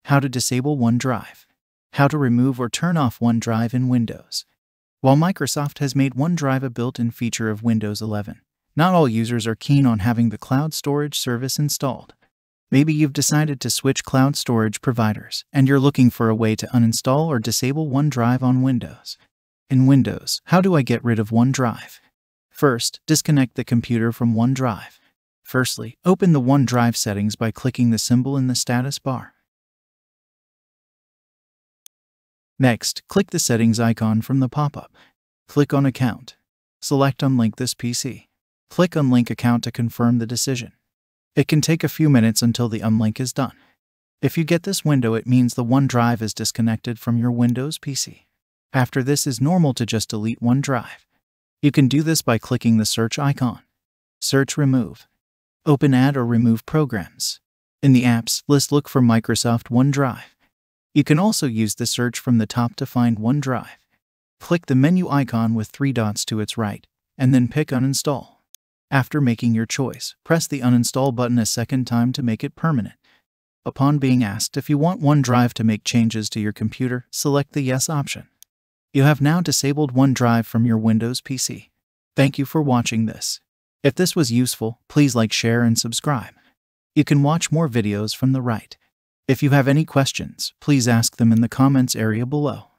How to disable OneDrive. How to remove or turn off OneDrive in Windows. While Microsoft has made OneDrive a built-in feature of Windows 11, not all users are keen on having the cloud storage service installed. Maybe you've decided to switch cloud storage providers, and you're looking for a way to uninstall or disable OneDrive on Windows. In Windows, how do I get rid of OneDrive? First, disconnect the computer from OneDrive. Firstly, open the OneDrive settings by clicking the symbol in the status bar. Next, click the settings icon from the pop-up. Click on Account. Select Unlink this PC. Click Unlink Account to confirm the decision. It can take a few minutes until the unlink is done. If you get this window, it means the OneDrive is disconnected from your Windows PC. After this, it's normal to just delete OneDrive. You can do this by clicking the search icon. Search Remove. Open Add or Remove Programs. In the Apps list, look for Microsoft OneDrive. You can also use the search from the top to find OneDrive. Click the menu icon with 3 dots to its right, and then pick Uninstall. After making your choice, press the Uninstall button a second time to make it permanent. Upon being asked if you want OneDrive to make changes to your computer, select the Yes option. You have now disabled OneDrive from your Windows PC. Thank you for watching this. If this was useful, please like, share, and subscribe. You can watch more videos from the right. If you have any questions, please ask them in the comments area below.